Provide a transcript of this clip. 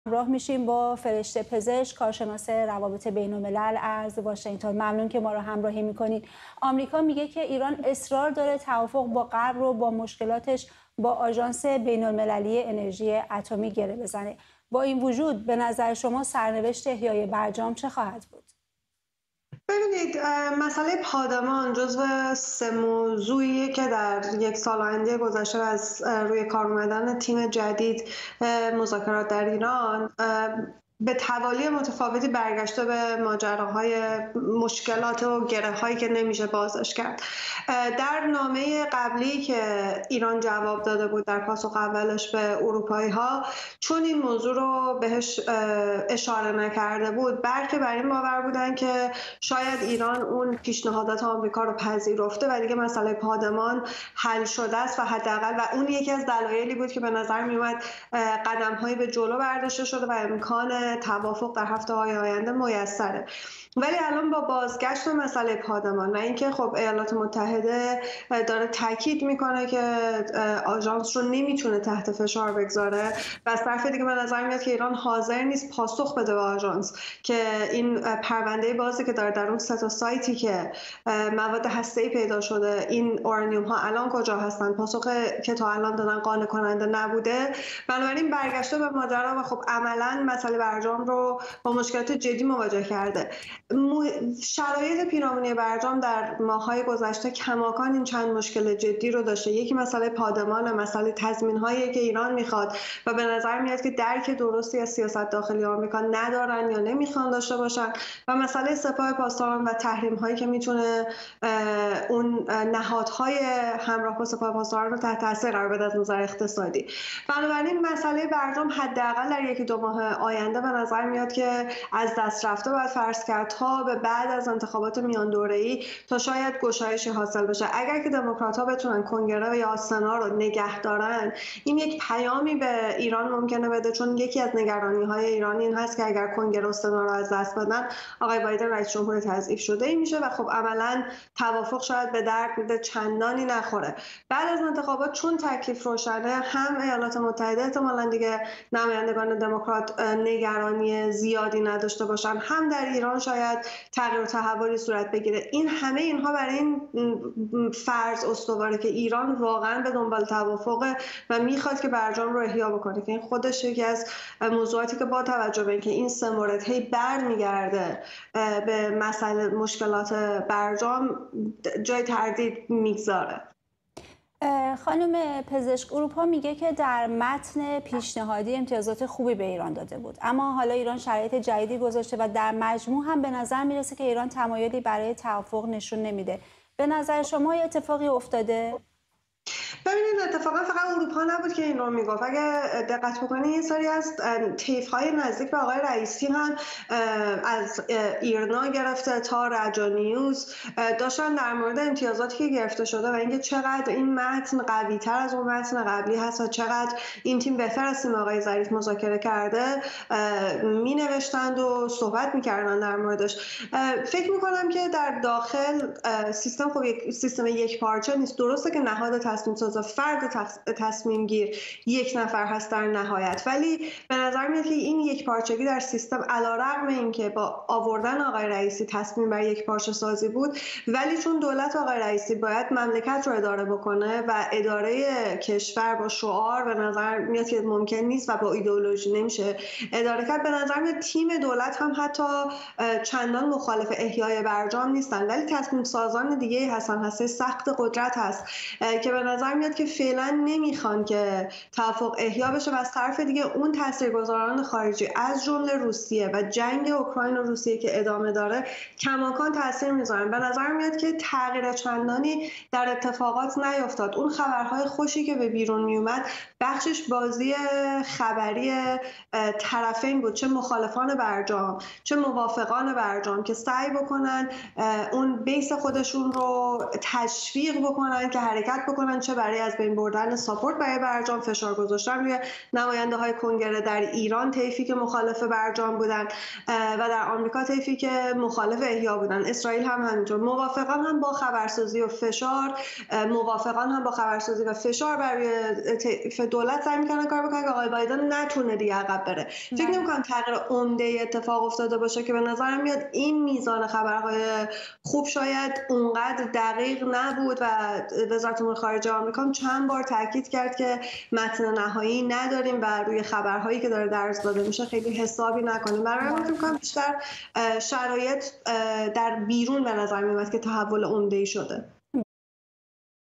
همراه میشیم با فرشته پزشک، کارشناس روابط بین‌الملل از واشنگتن. ممنون که ما رو همراهی میکنید. آمریکا میگه که ایران اصرار داره توافق با غرب رو با مشکلاتش با آژانس بین‌المللی انرژی اتمی گره بزنه. با این وجود به نظر شما سرنوشت احیای برجام چه خواهد بود؟ ببینید، مسئله پادمان جزو 3 موضوعیه که در 1 سال آینده گذشته از روی کار اومدن تیم جدید مذاکرات در ایران به توالی متفاوتی برگشته به ماجراهای مشکلات و گره‌هایی که نمیشه بازش کرد. در نامه قبلی که ایران جواب داده بود در پاسخ اولش به اروپایی‌ها، چون این موضوع رو بهش اشاره نکرده بود، بلکه بر این باور بودن که شاید ایران اون پیشنهادات آمریکا رو پذیرفته و دیگه مسئله پادمان حل شده است و حداقل و اون یکی از دلایلی بود که به نظر میومد قدم‌هایی به جلو برداشته شده و امکان توافق در هفته‌های آینده میسره. ولی الان با بازگشت به مسئله پادمان و اینکه خب ایالات متحده داره تاکید میکنه که آژانس رو نمیتونه تحت فشار بگذاره و از طرف دیگه به نظر میاد که ایران حاضر نیست پاسخ بده به آژانس که این پرونده بازی که داره در اون 3 تا سایتی که مواد هسته‌ای پیدا شده، این اورانیوم ها الان کجا هستن، پاسخ که تا الان دادن قانع کننده نبوده. بنابراین برگشته به ماجرا و خب عملا مسئله برجام رو با مشکلات جدی مواجه کرده. شرایط پیرامونی برجام در ماه‌های گذشته کماکان این چند مشکل جدی رو داشته. یکی مسئله پادمان، مسئله تضمین‌هایی که ایران میخواد و به نظر میاد که درک درستی از سیاست داخلی آمریکا ندارن یا نمیخوان داشته باشن، و مسئله سپاه پاسداران و تحریم‌هایی که میتونه اون نهادهای همراه با سپاه پاسداران رو تحت تاثیر قرار بده از نظر اقتصادی. بنابراین مسئله برجام حداقل در 1-2 ماه آینده به نظر میاد که از دست رفته باید فرض کرد تا به بعد از انتخابات میان دوره‌ای تا شاید گشایشی حاصل بشه. اگر که دموکرات‌ها بتونن کنگره یا سنا رو نگه دارن، این یک پیامی به ایران ممکنه بده، چون یکی از نگرانی‌های ایران این هست که اگر کنگره و سنا رو از دست بدن، آقای بایدن رئیس جمهور تضعیف شده میشه و خب عملاً توافق شاید به درد چندانی نخوره. بعد از انتخابات چون تکلیف روشنه، هم ایالات متحده احتمالاً دیگه نمایندگان دموکرات نگرانی زیادی نداشته باشن، هم در ایران شاید تغییر و تحولی صورت بگیره. این همه اینها برای این فرض استواره که ایران واقعا به دنبال توافقه و میخواد که برجام رو احیا بکنه، که این خودش یکی از موضوعاتی که با توجه به اینکه این 3 مورد هی برمیگرده به مسئله مشکلات برجام جای تردید میگذاره. خانم پزشک، اروپا میگه که در متن پیشنهادی امتیازات خوبی به ایران داده بود، اما حالا ایران شرایط جدیدی گذاشته و در مجموع هم به نظر میرسه که ایران تمایلی برای توافق نشون نمیده. به نظر شما یه اتفاقی افتاده؟ ببینید، اتفاقا فقط اروپا نبود که این رو میگفت. اگه دقت بکنید یه سری از طیف‌های نزدیک به آقای رئیسی هم از ایرنا گرفته تا رجا نیوز داشتن در مورد امتیازاتی که گرفته شده و اینکه چقدر این متن قوی‌تر از اون متن قبلی هست و چقدر این تیم بهتر از تیم آقای ظریف مذاکره کرده می نوشتند و صحبت می‌کردن در موردش. فکر می‌کنم که در داخل سیستم خب یک سیستم یک پارچه نیست. درسته که نهاد تصمیم ساز فرد تصمیم گیر یک نفر هست در نهایت، ولی به نظر میاد که این یک پارچگی در سیستم علیرغم اینکه با آوردن آقای رئیسی تصمیم بر یک پارچه سازی بود، ولی چون دولت آقای رئیسی باید مملکت رو اداره بکنه و اداره کشور با شعار به نظر میاد که ممکن نیست و با ایدئولوژی نمیشه اداره کرد. به نظر میاد تیم دولت هم حتی چندان مخالف احیای برجام نیستن، ولی تصمیم سازان دیگه هستن سخت قدرت هست که به نظر میاد که فعلا نمیخوان که توافق احیا بشه و از طرف دیگه اون تاثیرگذاران خارجی از جمله روسیه و جنگ اوکراین و روسیه که ادامه داره کماکان تاثیر میذارن. به نظر میاد که تغییر چندانی در اتفاقات نیفتاد. اون خبرهای خوشی که به بیرون میومد بخشش بازی خبری طرفین بود، چه مخالفان برجام چه موافقان برجام، که سعی بکنن اون بیس خودشون رو تشویق بکنن که حرکت بکنن، چه برای از بین بردن ساپورت برای برجام، فشار گذاشتن روی نماینده های کنگره در ایران طیفی که مخالف برجام بودن و در آمریکا طیفی که مخالف احیا بودن. اسرائیل هم همینطور. موافقان هم با خبرسازی و فشار برای طیف دولت سعی میکنن کار بکنن که آقای بایدن نتونه دیگه عقب بره. فکر نمیکنم تغییر عمده اتفاق افتاده باشه که به نظرم میاد این میزان خبرهای خوب شاید اونقدر دقیق نبود و وزارت امور خارجه آمریکا چند بار تاکید کرد که متن نهایی نداریم و روی خبرهایی که داره درز داده میشه خیلی حسابی نکنیم. برای من فکر کنم بیشتر شرایط در بیرون به نظر میاد که تحول عمده‌ای شده.